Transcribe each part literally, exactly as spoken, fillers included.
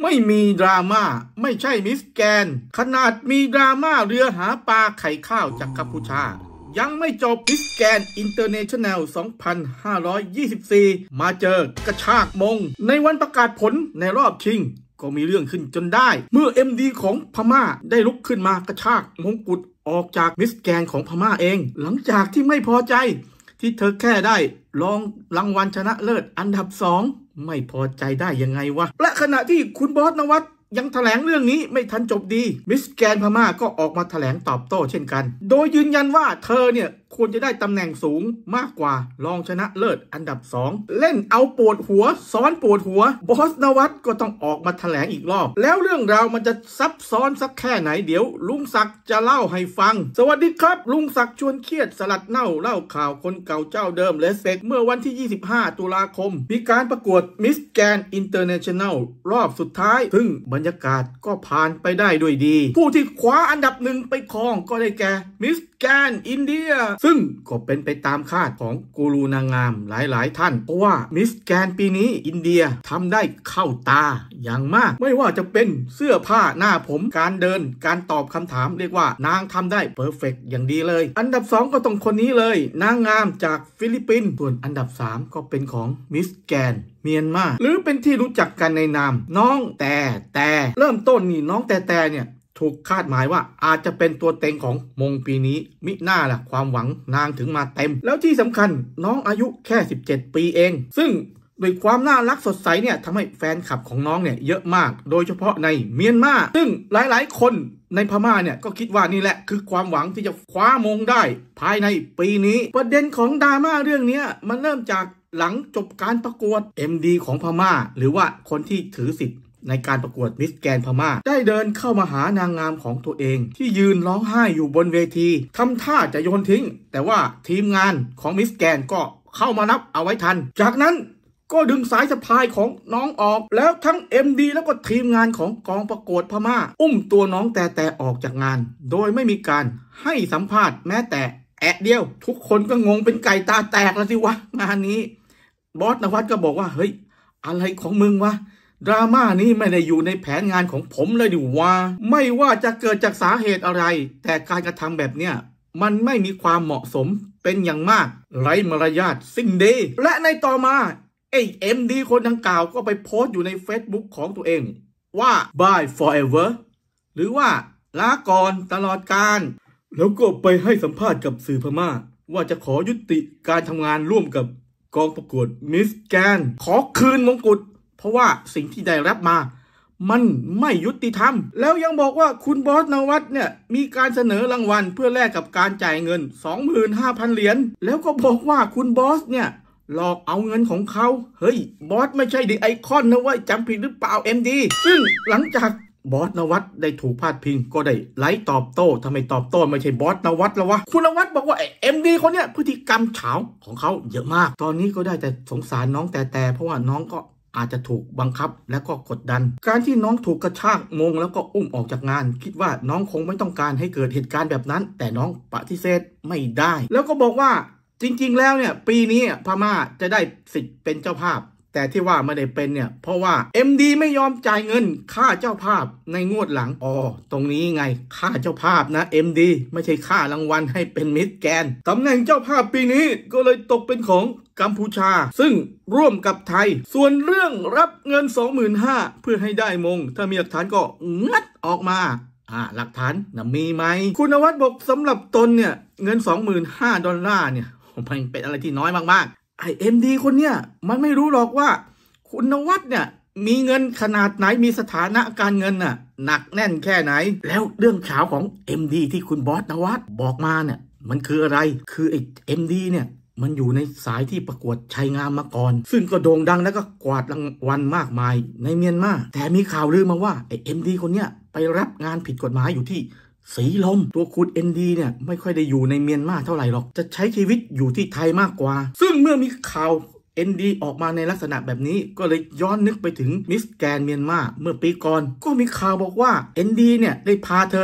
ไม่มีดราม่าไม่ใช่มิสแกนขนาดมีดราม่าเรือหาปลาไข่ข้าวจากกัมพูชายังไม่จบมิสแกนอินเตอร์เนชั่นแนล สองพันห้าร้อยยี่สิบสี่ มาเจอกระชากมงในวันประกาศผลในรอบชิงก็มีเรื่องขึ้นจนได้เมื่อ เอ็ม ดี ของพม่าได้ลุกขึ้นมากระชากมงกุฎออกจากมิสแกนของพม่าเองหลังจากที่ไม่พอใจที่เธอแค่ได้รองรางวัลชนะเลิศอันดับสองไม่พอใจได้ยังไงวะและขณะที่คุณบอสนวัตยังแถลงเรื่องนี้ไม่ทันจบดีมิสแกนพม่าก็ออกมาแถลงตอบโต้เช่นกันโดยยืนยันว่าเธอเนี่ยควรจะได้ตำแหน่งสูงมากกว่ารองชนะเลิศอันดับสองเล่นเอาปวดหัวซ้อนปวดหัวบอสนวัตก็ต้องออกมาแถลงอีกรอบแล้วเรื่องราวมันจะซับซ้อนสักแค่ไหนเดี๋ยวลุงศักดิ์จะเล่าให้ฟังสวัสดีครับลุงศักดิ์ชวนเครียดสลัดเน่าเล่าข่าวคนเก่าเจ้าเดิมเลสเฟกเมื่อวันที่ยี่สิบห้าตุลาคมมีการประกวดมิสแกนอินเตอร์เนชั่นแนลรอบสุดท้ายซึ่งบรรยากาศก็ผ่านไปได้ด้วยดีผู้ที่คว้าอันดับหนึ่งไปครองก็ได้แก่มิสแกนอินเดียซึ่งก็เป็นไปตามคาดของกูรูนางงามหลายๆท่านเพราะว่ามิสแกนปีนี้อินเดียทำได้เข้าตาอย่างมากไม่ว่าจะเป็นเสื้อผ้าหน้าผมการเดินการตอบคำถามเรียกว่านางทำได้เพอร์เฟกต์อย่างดีเลยอันดับสองก็ต้องคนนี้เลยนางงามจากฟิลิปปินส์ส่วนอันดับสามก็เป็นของมิสแกนเมียนมาหรือเป็นที่รู้จักกันในนามน้องแต่แต่เริ่มต้นนี่น้องแต่แต่เนี่ยถูกคาดหมายว่าอาจจะเป็นตัวเต็งของมงปีนี้มิน่าล่ะความหวังนางถึงมาเต็มแล้วที่สำคัญน้องอายุแค่สิบเจ็ดปีเองซึ่งด้วยความน่ารักสดใสเนี่ยทำให้แฟนคลับของน้องเนี่ยเยอะมากโดยเฉพาะในเมียนมาซึ่งหลายๆคนในพม่าเนี่ยก็คิดว่านี่แหละคือความหวังที่จะคว้ามงได้ภายในปีนี้ประเด็นของดราม่าเรื่องนี้มันเริ่มจากหลังจบการประกวด เอ็ม ดี ของพม่าหรือว่าคนที่ถือสิทธิ์ในการประกวดมิสแกนพม่าได้เดินเข้ามาหานางงามของตัวเองที่ยืนร้องไห้อยู่บนเวทีทำท่าจะโยนทิ้งแต่ว่าทีมงานของมิสแกนก็เข้ามานับเอาไว้ทันจากนั้นก็ดึงสายสะพายของน้องออกแล้วทั้ง เอ็ม ดี แล้วก็ทีมงานของกองประกวดพม่าอุ้มตัวน้องแต่แต่ออกจากงานโดยไม่มีการให้สัมภาษณ์แม้แต่แอะเดียวทุกคนก็งงเป็นไก่ตาแตกแล้วสิวะงานนี้บอสนวัตก็บอกว่าเฮ้ยอะไรของมึงวะดราม่านี้ไม่ได้อยู่ในแผนงานของผมเลยดิว่าไม่ว่าจะเกิดจากสาเหตุอะไรแต่การกระทำแบบเนี้ยมันไม่มีความเหมาะสมเป็นอย่างมากไร้มารยาทสิ้นดีและในต่อมาไอ้ เอ็ม ดี คนดังกล่าวก็ไปโพสต์อยู่ใน Facebook ของตัวเองว่า bye forever หรือว่าลาก่อนตลอดกาลแล้วก็ไปให้สัมภาษณ์กับสื่อพม่าว่าจะขอยุติการทำงานร่วมกับกองประกวดมิสแกนขอคืนมงกุฎเพราะว่าสิ่งที่ได้รับมามันไม่ยุติธรรมแล้วยังบอกว่าคุณบอสนวัตเนี่ยมีการเสนอรางวัลเพื่อแลกกับการจ่ายเงิน สองหมื่นห้าพัน เหรียญแล้วก็บอกว่าคุณบอสเนี่ยหลอกเอาเงินของเขาเฮ้ยบอสไม่ใช่ดิไอคอนนะเว้ยจำผิดหรือเปล่า เอ็ม ดี ซึ่งหลังจากบอสนวัตได้ถูกพาดพิงก็ได้ไล่ตอบโต้ทำไมตอบโต้ไม่ใช่บอสนวัตแล้ววะคุณนวัตบอกว่าไอเอ็มดีคนเนี้ยพฤติกรรมเฉาของเขาเยอะมากตอนนี้ก็ได้แต่สงสารน้องแต่แต่เพราะว่าน้องก็อาจจะถูกบังคับและก็กดดันการที่น้องถูกกระชากมงแล้วก็อุ้มออกจากงานคิดว่าน้องคงไม่ต้องการให้เกิดเหตุการณ์แบบนั้นแต่น้องปฏิเสธไม่ได้แล้วก็บอกว่าจริงๆแล้วเนี่ยปีนี้พม่าจะได้สิทธิ์เป็นเจ้าภาพแต่ที่ว่าไม่ได้เป็นเนี่ยเพราะว่า เอ็ม ดี ไม่ยอมจ่ายเงินค่าเจ้าภาพในงวดหลังอ๋อตรงนี้ไงค่าเจ้าภาพนะ เอ็ม ดี ไม่ใช่ค่ารางวัลให้เป็นมิสแกนตำแหน่งเจ้าภาพปีนี้ก็เลยตกเป็นของกัมพูชาซึ่งร่วมกับไทยส่วนเรื่องรับเงิน สองหมื่นห้าพัน เพื่อให้ได้มงถ้ามีหลักฐานก็งัดออกมาอ่าหลักฐานนะมีไหมคุณนวัตบอกสำหรับตนเนี่ยเงิน สองหมื่นห้าพัน ดอลลาร์เนี่ยมันเป็นอะไรที่น้อยมากๆไอเอ็มดีคนเนี้ยมันไม่รู้หรอกว่าคุณนวัตเนี่ยมีเงินขนาดไหนมีสถานะการเงินน่ะหนักแน่นแค่ไหนแล้วเรื่องเช้าของ เอ็ม ดี ที่คุณบอสนวัตบอกมาเนี่ยมันคืออะไรคือไอ เอ็ม ดี เนี่ยมันอยู่ในสายที่ประกวดชายงามมาก่อนซึ่งก็โด่งดังแล้วก็กวาดรางวัลมากมายในเมียนมาแต่มีข่าวลือมาว่าไอ เอ็ม ดี คนเนี้ยไปรับงานผิดกฎหมายอยู่ที่สีลมตัวคุณ เอ็ม ดี เนี่ยไม่ค่อยได้อยู่ในเมียนมาเท่าไหร่หรอกจะใช้ชีวิตอยู่ที่ไทยมากกว่าซึ่งเมื่อมีข่าว เอ็น ดี ออกมาในลักษณะแบบนี้ก็เลยย้อนนึกไปถึงมิสแกนเมียนมาเมื่อปีก่อนก็มีข่าวบอกว่า เอ็น ดี เนี่ยได้พาเธอเนี่ย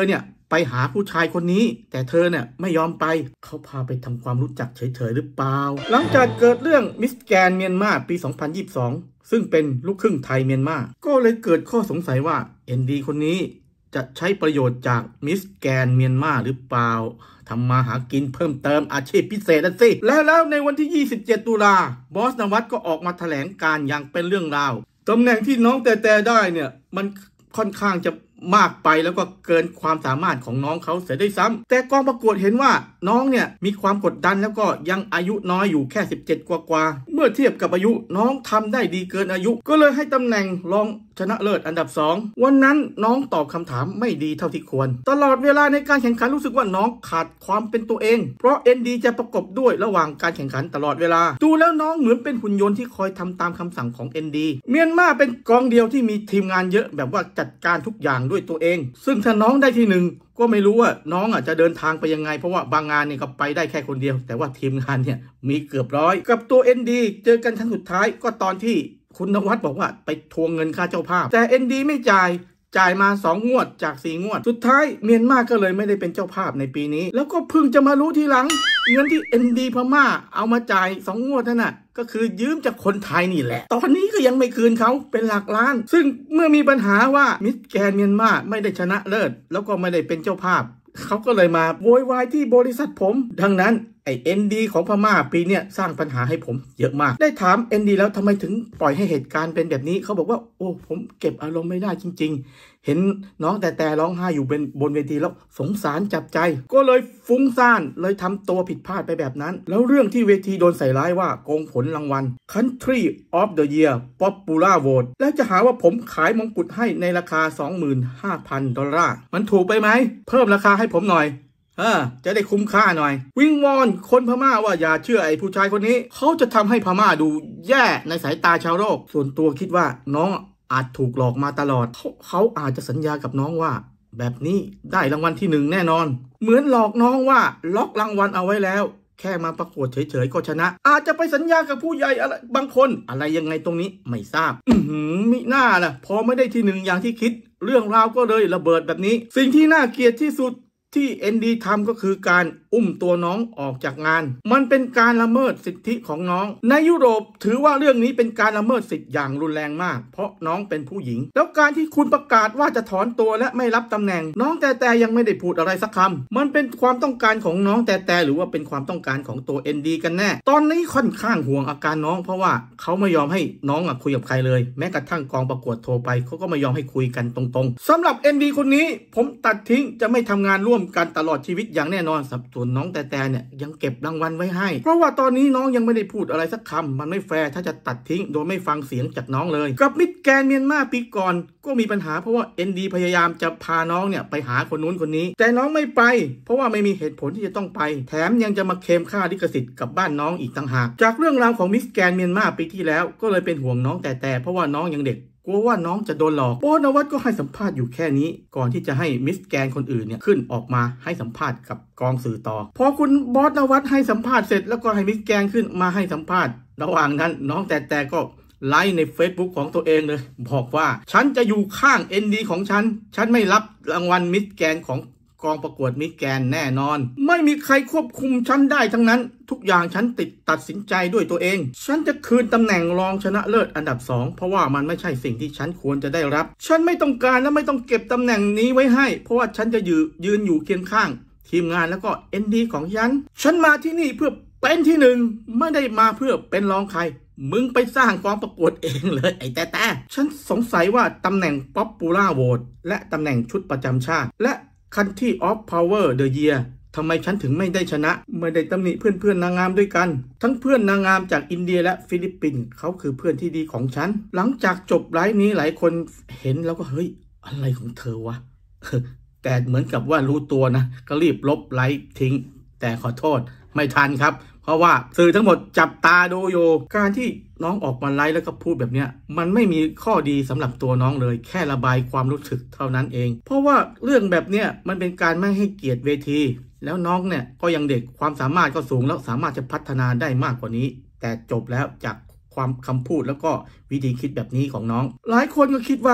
ไปหาผู้ชายคนนี้แต่เธอเนี่ยไม่ยอมไปเขาพาไปทำความรู้จักเฉยๆหรือเปล่าหลังจากเกิดเรื่องมิสแกรนด์เมียนมาปีสองพันยี่สิบสองซึ่งเป็นลูกครึ่งไทยเมียนมาก็เลยเกิดข้อสงสัยว่าเอ็นดีคนนี้จะใช้ประโยชน์จากมิสแกรนด์เมียนมาหรือเปล่าทำมาหากินเพิ่มเติมอาชีพพิเศษนั่นสิแล้วแล้วในวันที่ยี่สิบเจ็ดตุลาบอสนวัตก็ออกมาแถลงการอย่างเป็นเรื่องราวตำแหน่งที่น้องแต่แต่ได้เนี่ยมันค่อนข้างจะมากไปแล้วก็เกินความสามารถของน้องเขาเสียได้ซ้ำแต่กองประกวดเห็นว่าน้องเนี่ยมีความกดดันแล้วก็ยังอายุน้อยอยู่แค่สิบเจ็ดกว่าๆเมื่อเทียบกับอายุน้องทำได้ดีเกินอายุก็เลยให้ตำแหน่งรองชนะเลิศอันดับสองวันนั้นน้องตอบคำถามไม่ดีเท่าที่ควรตลอดเวลาในการแข่งขันรู้สึกว่าน้องขาดความเป็นตัวเองเพราะ เอ็น ดี จะประกบด้วยระหว่างการแข่งขันตลอดเวลาดูแล้วน้องเหมือนเป็นหุ่นยนต์ที่คอยทำตามคำสั่งของ เอ็น ดี เมียนมาเป็นกองเดียวที่มีทีมงานเยอะแบบว่าจัดการทุกอย่างด้วยตัวเองซึ่งถ้าน้องได้ที่หนึ่งก็ไม่รู้ว่าน้องอ่ะจะเดินทางไปยังไงเพราะว่าบางงานเนี่ยก็ไปได้แค่คนเดียวแต่ว่าทีมงานเนี่ยมีเกือบร้อยกับตัว เอ็น ดี เจอกันครั้งสุดท้ายก็ตอนที่คุณนวัดบอกว่าไปทวงเงินค่าเจ้าภาพแต่ เอ็น ดี ไม่จ่ายจ่ายมาสองงวดจากสี่งวดสุดท้ายเมียนมาก็เลยไม่ได้เป็นเจ้าภาพในปีนี้แล้วก็เพิ่งจะมารู้ทีหลังเงินที่ เอ็น ดี พม่าเอามาจ่ายสองงวดนั่นน่ะก็คือยืมจากคนไทยนี่แหละตอนนี้ก็ยังไม่คืนเขาเป็นหลักล้านซึ่งเมื่อมีปัญหาว่ามิสแกรนด์เมียนมาไม่ได้ชนะเลิศแล้วก็ไม่ได้เป็นเจ้าภาพเขาก็เลยมาโวยวายที่บริษัทผมดังนั้นไอ เอ็น ดี ของพม่าปีเนี้ยสร้างปัญหาให้ผมเยอะมากได้ถาม เอ็น ดี แล้วทำไมถึงปล่อยให้เหตุการณ์เป็นแบบนี้เขาบอกว่าโอ้ผมเก็บอารมณ์ไม่ได้จริงๆเห็นน้องแต่แต่ร้องไห้อยู่เป็นบนเวทีแล้วสงสารจับใจก็เลยฟุ้งซ่านเลยทำตัวผิดพลาดไปแบบนั้นแล้วเรื่องที่เวทีโดนใส่ร้ายว่าโกงผลรางวัล Country of the Year Popular Vote แล้วจะหาว่าผมขายมงกุฎให้ในราคา สองหมื่นห้าพัน ดอลลาร์มันถูกไปไหมเพิ่มราคาให้ผมหน่อยเออจะได้คุ้มค่าหน่อยวิงวอนคนพม่าว่าอย่าเชื่อไอ้ผู้ชายคนนี้เขาจะทำให้พม่าดูแย่ในสายตาชาวโลกส่วนตัวคิดว่าน้องอาจถูกหลอกมาตลอดเขาเขาอาจจะสัญญากับน้องว่าแบบนี้ได้รางวัลที่หนึ่งแน่นอนเหมือนหลอกน้องว่าล็อกรางวัลเอาไว้แล้วแค่มาประกวดเฉยๆก็ชนะอาจจะไปสัญญากับผู้ใหญ่อะไรบางคนอะไรยังไงตรงนี้ไม่ทราบอืมมิน่าล่ะพอไม่ได้ที่หนึ่งอย่างที่คิดเรื่องราวก็เลยระเบิดแบบนี้สิ่งที่น่าเกลียดที่สุดที่ เอ็น ดี ทำก็คือการอุ้มตัวน้องออกจากงานมันเป็นการละเมิดสิทธิของน้องในยุโรปถือว่าเรื่องนี้เป็นการละเมิดสิทธิอย่างรุนแรงมากเพราะน้องเป็นผู้หญิงแล้วการที่คุณประกาศว่าจะถอนตัวและไม่รับตำแหน่งน้องแต่แต่ยังไม่ได้พูดอะไรสักคำมันเป็นความต้องการของน้องแต่แต่หรือว่าเป็นความต้องการของตัว เอ็น ดี กันแน่ตอนนี้ค่อนข้างห่วงอาการน้องเพราะว่าเขาไม่ยอมให้น้องคุยกับใครเลยแม้กระทั่งกองประกวดโทรไปเขาก็ไม่ยอมให้คุยกันตรงๆสำหรับ เอ็น ดี คนนี้ผมตัดทิ้งจะไม่ทำงานร่วมกันตลอดชีวิตอย่างแน่นอนส่วนน้องแต่แต่เนี่ยยังเก็บรางวัลไว้ให้เพราะว่าตอนนี้น้องยังไม่ได้พูดอะไรสักคำมันไม่แฟร์ถ้าจะตัดทิ้งโดยไม่ฟังเสียงจากน้องเลยกับมิสแกรนด์เมียนมาปีก่อนก็มีปัญหาเพราะว่า เอ็น ดี พยายามจะพาน้องเนี่ยไปหาคนนู้นคนนี้แต่น้องไม่ไปเพราะว่าไม่มีเหตุผลที่จะต้องไปแถมยังจะมาเคลมค่าลิขสิทธิ์กับบ้านน้องอีกต่างหากจากเรื่องราวของมิสแกรนด์เมียนมาปีที่แล้วก็เลยเป็นห่วงน้องแต่แต่เพราะว่าน้องยังเด็กกลัวว่าน้องจะโดนหลอกบอสนวัตก็ให้สัมภาษณ์อยู่แค่นี้ก่อนที่จะให้มิสแกรนด์คนอื่นเนี่ยขึ้นออกมาให้สัมภาษณ์กับกองสื่อต่อพอคุณบอสนวัตให้สัมภาษณ์เสร็จแล้วก็ให้มิสแกรนด์ขึ้นมาให้สัมภาษณ์ระหว่างนั้นน้องแต่แต่ก็ไลฟ์ใน Facebook ของตัวเองเลยบอกว่าฉันจะอยู่ข้าง เอ็น ดี ของฉันฉันไม่รับรางวัลมิสแกรนด์ของกองประกวดมิสแกรนด์แน่นอนไม่มีใครควบคุมฉันได้ทั้งนั้นทุกอย่างฉันติดตัดสินใจด้วยตัวเองฉันจะคืนตำแหน่งรองชนะเลิศอันดับสองเพราะว่ามันไม่ใช่สิ่งที่ฉันควรจะได้รับฉันไม่ต้องการและไม่ต้องเก็บตำแหน่งนี้ไว้ให้เพราะว่าฉันจะยืนยืนอยู่เคียงข้างทีมงานแล้วก็ เอ็น ดี ของฉันฉันมาที่นี่เพื่อเป็นที่หนึ่งไม่ได้มาเพื่อเป็นรองใครมึงไปสร้างกองประกวดเองเลยไอ้แต่แต่ฉันสงสัยว่าตำแหน่ง Popular Vote และตำแหน่งชุดประจำชาติและ Country of Power the Year ทำไมฉันถึงไม่ได้ชนะไม่ได้ตำหนิเพื่อนๆนางงามด้วยกันทั้งเพื่อนนางงามจากอินเดียและฟิลิปปินส์เขาคือเพื่อนที่ดีของฉันหลังจากจบไลฟ์นี้หลายคนเห็นแล้วก็เฮ้ยอะไรของเธอวะ แต่เหมือนกับว่ารู้ตัวนะก็รีบลบไลฟ์ทิ้งแต่ขอโทษไม่ทันครับเพราะว่าสื่อทั้งหมดจับตาดูอยู่การที่น้องออกมาไลฟ์แล้วก็พูดแบบเนี้ยมันไม่มีข้อดีสำหรับตัวน้องเลยแค่ระบายความรู้สึกเท่านั้นเองเพราะว่าเรื่องแบบเนี้ยมันเป็นการไม่ให้เกียรติเวทีแล้วน้องเนี่ยก็ยังเด็กความสามารถก็สูงแล้วสามารถจะพัฒนาได้มากกว่านี้แต่จบแล้วจากความคำพูดแล้วก็วิธีคิดแบบนี้ของน้องหลายคนก็คิดว่า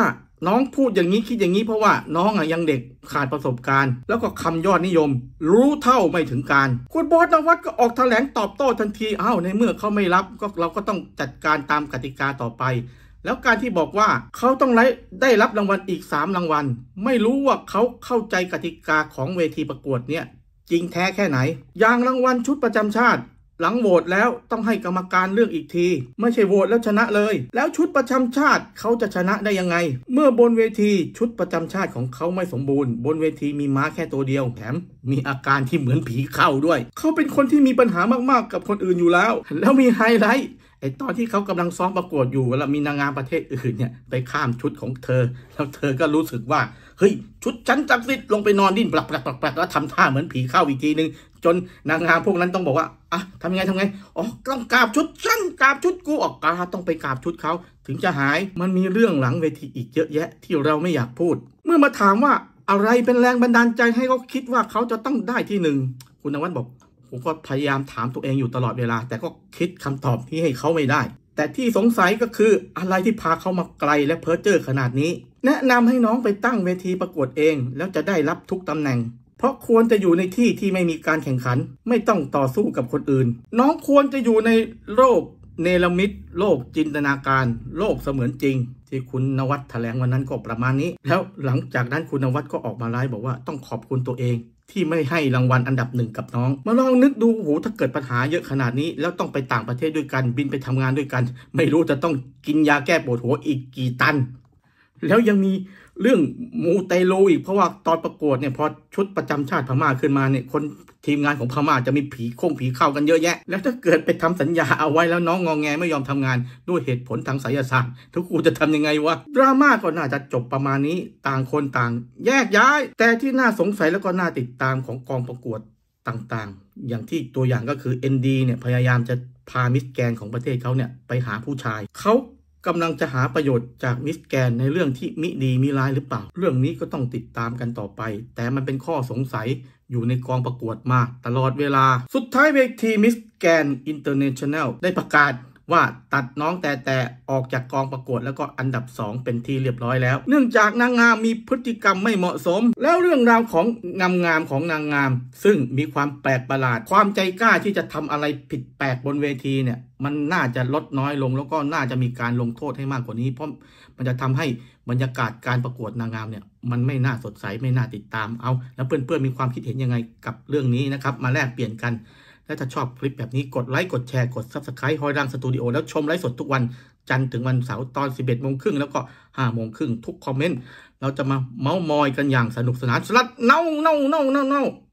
น้องพูดอย่างนี้คิดอย่างนี้เพราะว่าน้องอ่ะยังเด็กขาดประสบการณ์แล้วก็คำยอดนิยมรู้เท่าไม่ถึงการคุณบอสนวัตก็ออกแถลงตอบโต้ทันทีอ้าวในเมื่อเขาไม่รับก็เราก็ต้องจัดการตามกติกาต่อไปแล้วการที่บอกว่าเขาต้องได้รับรางวัลอีกสามรางวัลไม่รู้ว่าเขาเข้าใจกติกาของเวทีประกวดเนี่ยจริงแท้แค่ไหนอย่างรางวัลชุดประจำชาติหลังโหวตแล้วต้องให้กรรมการเลือกอีกทีไม่ใช่โหวตแล้วชนะเลยแล้วชุดประจำชาติเขาจะชนะได้ยังไงเมื่อบนเวทีชุดประจำชาติของเขาไม่สมบูรณ์บนเวทีมีม้าแค่ตัวเดียวแถมมีอาการที่เหมือนผีเข้าด้วยเขาเป็นคนที่มีปัญหามากๆกับคนอื่นอยู่แล้วแล้วมีไฮไลท์ไอตอนที่เขากำลังซ้อมประกวดอยู่แล้วมีนางงามประเทศอื่นเนี่ยไปข้ามชุดของเธอแล้วเธอก็รู้สึกว่าเฮ้ยชุดฉันจักสิทธิ์ลงไปนอนดิ้นปลักปลักปลักปลักแล้วทำท่าเหมือนผีเข้าอีกทีนึงจนนางงามพวกนั้นต้องบอกว่าอ่ะทำยังไงทำไงอ๋อต้องกราบชุดฉันกราบชุดกูออกกาต้องไปกราบชุดเขาถึงจะหายมันมีเรื่องหลังเวทีอีกเยอะแยะที่เราไม่อยากพูดเมื่อมาถามว่าอะไรเป็นแรงบันดาลใจให้เขาคิดว่าเขาจะต้องได้ที่หนึ่งคุณนวัดบอกผมก็พยายามถามตัวเองอยู่ตลอดเวลาแต่ก็คิดคำตอบที่ให้เขาไม่ได้แต่ที่สงสัยก็คืออะไรที่พาเขามาไกลและเพ้อเจ้อขนาดนี้แนะนำให้น้องไปตั้งเวทีประกวดเองแล้วจะได้รับทุกตำแหน่งเพราะควรจะอยู่ในที่ที่ไม่มีการแข่งขันไม่ต้องต่อสู้กับคนอื่นน้องควรจะอยู่ในโลกเนรมิตโลกจินตนาการโลกเสมือนจริงที่คุณนวัดแถลงวันนั้นก็ประมาณนี้แล้วหลังจากนั้นคุณนวัดก็ออกมาไลฟ์บอกว่าต้องขอบคุณตัวเองที่ไม่ให้รางวัลอันดับหนึ่งกับน้องมาลองนึกดูโหถ้าเกิดปัญหาเยอะขนาดนี้แล้วต้องไปต่างประเทศด้วยกันบินไปทำงานด้วยกันไม่รู้จะต้องกินยาแก้ปวดหัวอีกกี่ตันแล้วยังมีเรื่องมูเตลูอีกเพราะว่าตอนประกวดเนี่ยพอชุดประจำชาติพม่าขึ้นมาเนี่ยคนทีมงานของพม่าจะมีผีคงผีเข้ากันเยอะแยะแล้วถ้าเกิดไปทำสัญญาเอาไว้แล้วน้องงอแงไม่ยอมทำงานด้วยเหตุผลทางไสยศาสตร์ทุกคนจะทำยังไงวะดราม่าก็น่าจะจบประมาณนี้ต่างคนต่างแยกย้ายแต่ที่น่าสงสัยแล้วก็น่าติดตามของกองประกวดต่างๆอย่างที่ตัวอย่างก็คือ เอ็น ดี เนี่ยพยายามจะพามิสแกรนด์ของประเทศเขาเนี่ยไปหาผู้ชายเขากำลังจะหาประโยชน์จากมิสแกรนด์ในเรื่องที่มิดีมิร้ายหรือเปล่าเรื่องนี้ก็ต้องติดตามกันต่อไปแต่มันเป็นข้อสงสัยอยู่ในกองประกวดมาตลอดเวลาสุดท้ายเวทีมิสแกรนด์อินเตอร์เนชั่นแนลได้ประกาศว่าตัดน้องแต่แต่ออกจากกองประกวดแล้วก็อันดับสองเป็นที่เรียบร้อยแล้วเนื่องจากนางงามมีพฤติกรรมไม่เหมาะสมแล้วเรื่องราวของงามงามของนางงามซึ่งมีความแปลกประหลาดความใจกล้าที่จะทำอะไรผิดแปลกบนเวทีเนี่ยมันน่าจะลดน้อยลงแล้วก็น่าจะมีการลงโทษให้มากกว่านี้เพราะมันจะทำให้บรรยากาศการประกวดนางงามเนี่ยมันไม่น่าสดใสไม่น่าติดตามเอาแล้วเพื่อนๆมีความคิดเห็นยังไงกับเรื่องนี้นะครับมาแลกเปลี่ยนกันและถ้าชอบคลิปแบบนี้กดไลค์กดแชร์กด ซับสไครบ์ ฮอยรังสตูดิโอแล้วชมไลฟ์สดทุกวันจันทร์ถึงวันเสาร์ตอน สิบเอ็ดโมงครึ่งแล้วก็ ห้าโมงครึ่งทุกคอมเมนต์เราจะมาเม้ามอยกันอย่างสนุกสนานสลัดเน่าเน่าเน่าเน่าเน่า